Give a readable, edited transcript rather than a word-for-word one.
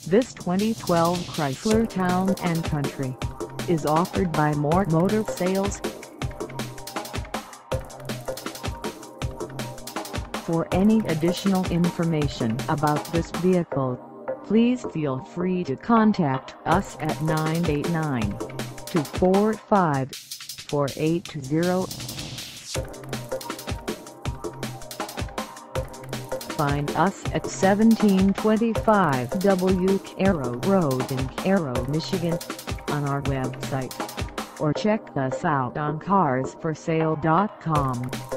This 2012 Chrysler Town & Country is offered by More Motor Sales. For any additional information about this vehicle, please feel free to contact us at 989-245-4820. Find us at 1725 W Caro Road in Caro, Michigan, on our website, or check us out on carsforsale.com.